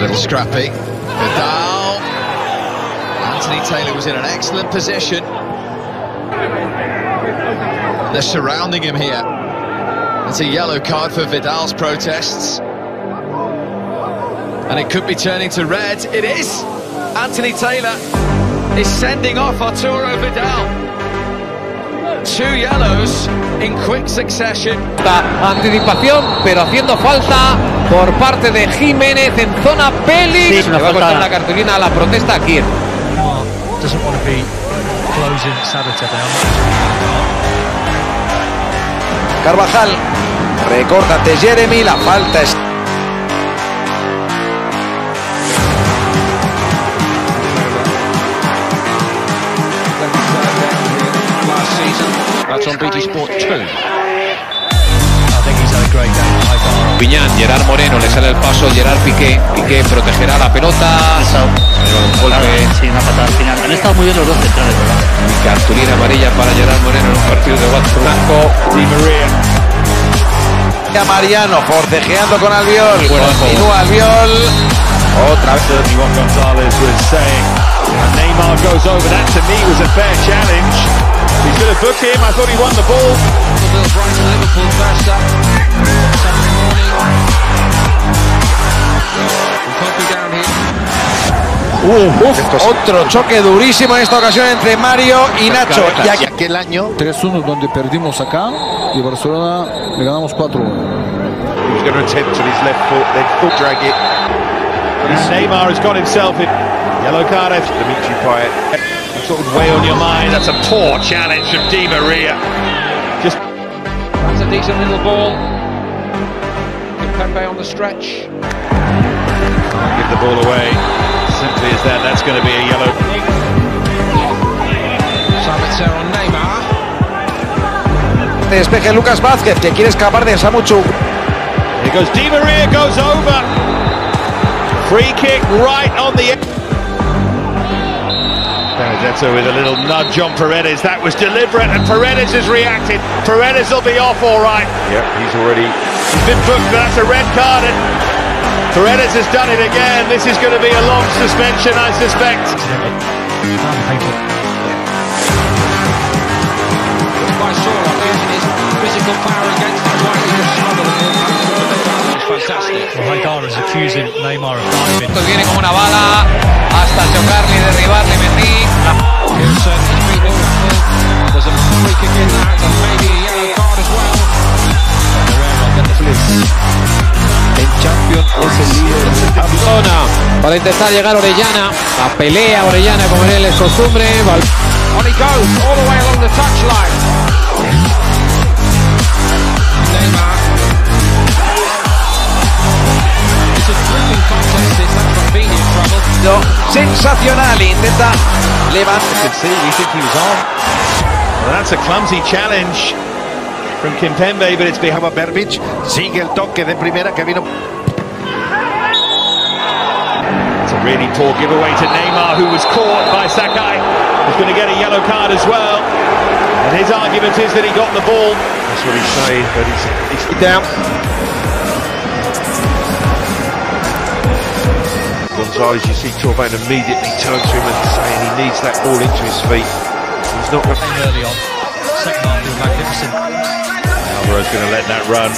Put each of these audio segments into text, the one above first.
little scrappy. Vidal. Anthony Taylor was in an excellent position. They're surrounding him here. It's a yellow card for Vidal's protests. And it could be turning to red. It is! Anthony Taylor is sending off Arturo Vidal. 2 yellows in quick succession. Anticipación, pero haciendo falta por parte de Jiménez en zona peli. Sí, le va a costar la cartulina a la protesta aquí. Doesn't want to be closing Sabata down. Carvajal recorta ante Jeremy, la falta es... That's on BT Sport 2. I think he's had a great game. Piñán, Gerard Moreno, le sale el paso, Gerard Piqué. Piqué protegerá la pelota. Un golpe. Sí, una patada al final. Han estado muy bien los dos centrales, ¿verdad? Cartulina amarilla para Gerard Moreno en un partido de Watford. Blanco. Di María. Mariano forcejeando con Albiol. Continúa Albiol. Otra vez. What Gonzalez was saying. Neymar goes over. That to me was a fair challenge. He's going to book him. I thought he won the ball. Brighton Liverpool first up. Saturday morning. Otro choque durísimo en esta ocasión entre Mario y Nacho. Y aquí... aquel año 3-1 donde perdimos acá y Barcelona le ganamos 4-1. He was going to attempt on his left foot, then foot drag it. Neymar has got himself in yellow card. Dimitri Payet. Sort of weigh on your mind. That's a poor challenge from Di Maria. Just That's a decent little ball. Kimpembe on the stretch. can't give the ball away. Simply as that. That's going to be a yellow. Sabitzer on Neymar. Despeje Lucas Vázquez, que quiere escapar de Samu Chuc. Here goes Di Maria, goes over. Free kick right on the end. Benedetto with a little nudge on Paredes. That was deliberate, and Paredes has reacted. Paredes will be off all right. Yep, he's been booked, but that's a red card, and Paredes has done it again. This is going to be a long suspension, I suspect. By Sora using his physical power against his right. He just smuggled the ball back to Vidal. It's fantastic. Well, Haidara is accusing Neymar of diving. Viene como una bala hasta chocarle y derribarle Mendy. Pearson is beat Liverpool. There's a free kick in that, and maybe a yellow card as well. El Champions es el líder. Zona para intentar llegar Orellana. La pelea Orellana como él es costumbre. On he goes, all the way along the touchline. Neymar. It's a gripping contest, this. That's convenient trouble. Sensacional, intenta levantar. We think he was on. Well, that's a clumsy challenge from Kimpembe, but it's behind Berbic sigue el toque de primera que vino. It's a really poor giveaway to Neymar, who was caught by Sakai. He's going to get a yellow card as well. And his argument is that he got the ball. That's what he's saying, but he's down. Gonzalez, you see Torban immediately turn to him and saying he needs that ball into his feet. He's not going to... Early on. Second half, was magnificent. Alvaro's going to let that run.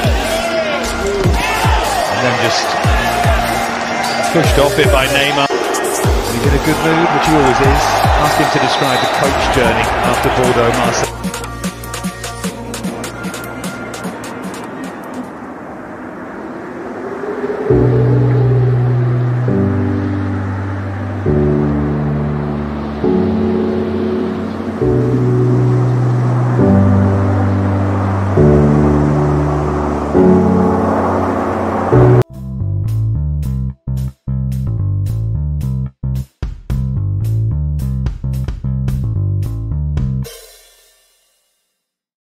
And then just pushed off it by Neymar. He's in a good mood, which he always is. Ask him to describe the coach journey after Bordeaux, Marseille.